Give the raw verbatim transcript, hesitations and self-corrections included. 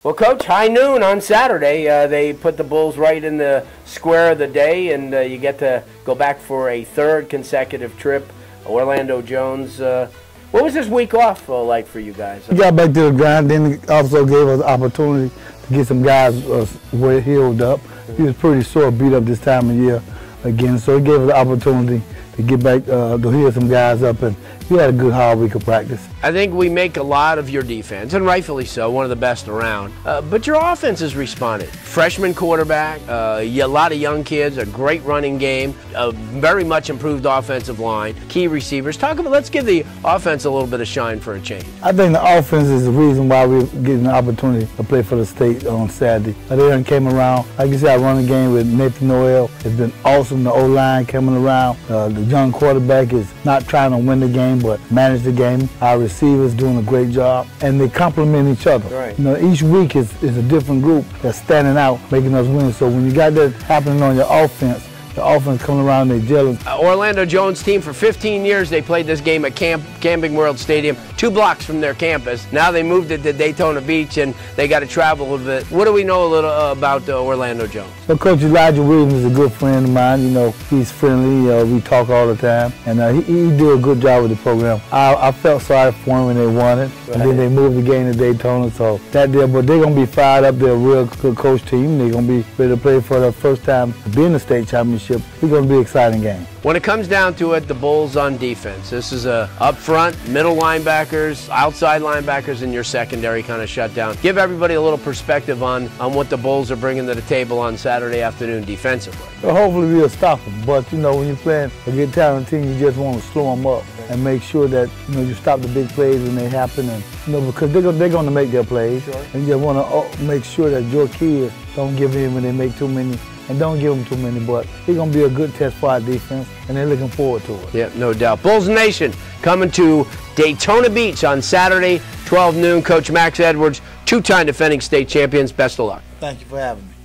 Well, Coach, high noon on Saturday. Uh, they put the Bulls right in the square of the day, and uh, you get to go back for a third consecutive trip. Orlando Jones. Uh, what was this week off uh, like for you guys? We got back to the grind, then it also gave us the opportunity to get some guys uh, well healed up. He was pretty sore, beat up this time of year again, so it gave us the opportunity to get back, uh, to heal some guys up, and we had a good hard week of practice. I think we make a lot of your defense, and rightfully so, one of the best around. Uh, but your offense has responded. Freshman quarterback, uh, a lot of young kids, a great running game, a very much improved offensive line, key receivers. Talk about, let's give the offense a little bit of shine for a change. I think the offense is the reason why we're getting the opportunity to play for the state on Saturday. They done came around. Like you said, I run the game with Nathan Noel. It's been awesome. The O-line coming around. Uh, the young quarterback is not trying to win the game, but manage the game. Our receivers doing a great job, and they complement each other. Right. You know, each week is, is a different group that's standing out, making us win. So when you got that happening on your offense, the offense coming around, they gelling. Uh, Orlando Jones team, for fifteen years, they played this game at Camp, Camping World Stadium, two blocks from their campus. Now they moved it to Daytona Beach, and they got to travel a little bit. What do we know a little uh, about uh, Orlando Jones? So Coach Elijah Williams is a good friend of mine. You know, he's friendly. Uh, we talk all the time, and uh, he, he did a good job with the program. I, I felt sorry for him when they won it, right. And then they moved the game to Daytona. So that deal, but they're gonna be fired up. They're a real good coach team. They're gonna be ready to play for the first time to be in the state championship. It's gonna be an exciting game. When it comes down to it, the Bulls on defense. This is a up front, middle linebackers, outside linebackers, and your secondary kind of shut down. Give everybody a little perspective on, on what the Bulls are bringing to the table on Saturday afternoon defensively. So hopefully we'll stop them, but you know, when you're playing a good talented team, you just want to slow them up and make sure that you know you stop the big plays when they happen, and you know because they're they're going to make their plays, sure. And you just want to make sure that your kids don't give in when they make too many. And don't give them too many, but it's going to be a good test for our defense, and they're looking forward to it. Yep, no doubt. Bulls Nation coming to Daytona Beach on Saturday, twelve noon. Coach Max Edwards, two-time defending state champions. Best of luck. Thank you for having me.